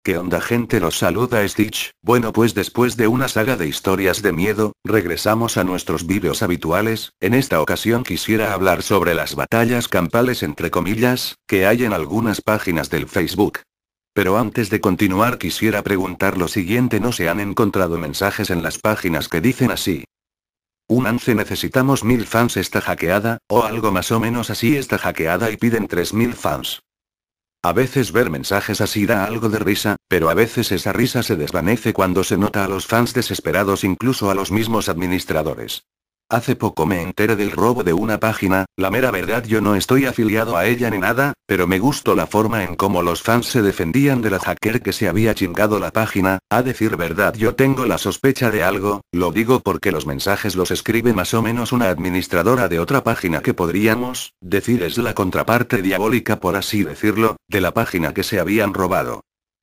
¿Qué onda gente? Los saluda Stitch. Bueno pues después de una saga de historias de miedo, regresamos a nuestros vídeos habituales. En esta ocasión quisiera hablar sobre las batallas campales entre comillas, que hay en algunas páginas del Facebook. Pero antes de continuar quisiera preguntar lo siguiente: ¿no se han encontrado mensajes en las páginas que dicen así? Únanse, necesitamos 1000 fans, está hackeada, o algo más o menos así, está hackeada y piden 3000 fans. A veces ver mensajes así da algo de risa, pero a veces esa risa se desvanece cuando se nota a los fans desesperados, incluso a los mismos administradores. Hace poco me enteré del robo de una página, la mera verdad yo no estoy afiliado a ella ni nada, pero me gustó la forma en cómo los fans se defendían de la hacker que se había chingado la página. A decir verdad yo tengo la sospecha de algo, lo digo porque los mensajes los escribe más o menos una administradora de otra página que podríamos decir es la contraparte diabólica, por así decirlo, de la página que se habían robado.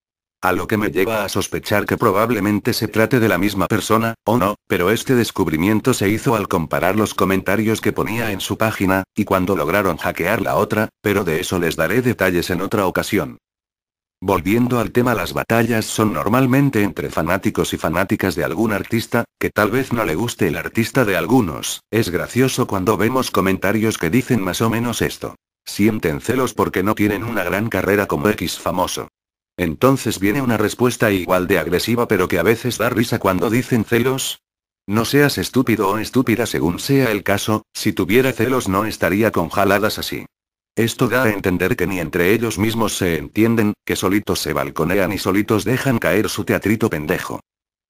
A lo que me lleva a sospechar que probablemente se trate de la misma persona, o no, pero este descubrimiento se hizo al comparar los comentarios que ponía en su página, y cuando lograron hackear la otra, pero de eso les daré detalles en otra ocasión. Volviendo al tema, las batallas son normalmente entre fanáticos y fanáticas de algún artista, que tal vez no le guste el artista de algunos. Es gracioso cuando vemos comentarios que dicen más o menos esto: sienten celos porque no tienen una gran carrera como X famoso. Entonces viene una respuesta igual de agresiva pero que a veces da risa cuando dicen celos. No seas estúpido o estúpida según sea el caso, si tuviera celos no estaría con jaladas así. Esto da a entender que ni entre ellos mismos se entienden, que solitos se balconean y solitos dejan caer su teatrito pendejo.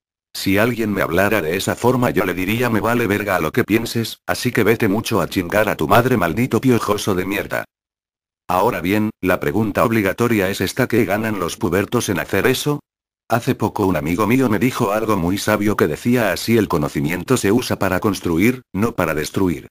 Si alguien me hablara de esa forma yo le diría: me vale verga a lo que pienses, así que vete mucho a chingar a tu madre, maldito piojoso de mierda. Ahora bien, la pregunta obligatoria es esta: ¿qué ganan los pubertos en hacer eso? Hace poco un amigo mío me dijo algo muy sabio que decía así: el conocimiento se usa para construir, no para destruir.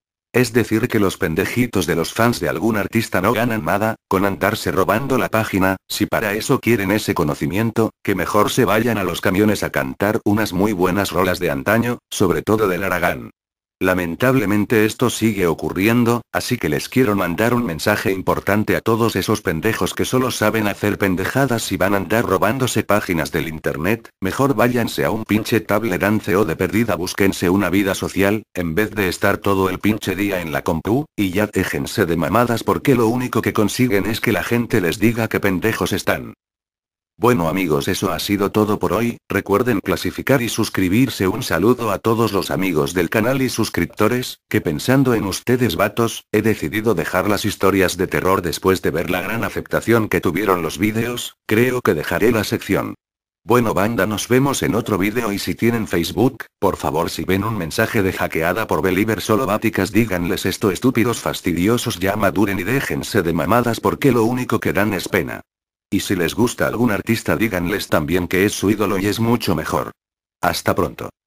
Es decir, que los pendejitos de los fans de algún artista no ganan nada con andarse robando la página. Si para eso quieren ese conocimiento, que mejor se vayan a los camiones a cantar unas muy buenas rolas de antaño, sobre todo del Aragán. Lamentablemente esto sigue ocurriendo, así que les quiero mandar un mensaje importante a todos esos pendejos que solo saben hacer pendejadas y van a andar robándose páginas del internet. Mejor váyanse a un pinche tablerance o de perdida búsquense una vida social, en vez de estar todo el pinche día en la compu, y ya déjense de mamadas porque lo único que consiguen es que la gente les diga que pendejos están. Bueno amigos, eso ha sido todo por hoy. Recuerden clasificar y suscribirse. Un saludo a todos los amigos del canal y suscriptores, que pensando en ustedes vatos, he decidido dejar las historias de terror después de ver la gran aceptación que tuvieron los vídeos. Creo que dejaré la sección. Bueno banda, nos vemos en otro vídeo, y si tienen Facebook, por favor si ven un mensaje de hackeada por Believer solo báticas díganles esto: estúpidos fastidiosos, ya maduren y déjense de mamadas porque lo único que dan es pena. Y si les gusta algún artista díganles también que es su ídolo y es mucho mejor. Hasta pronto.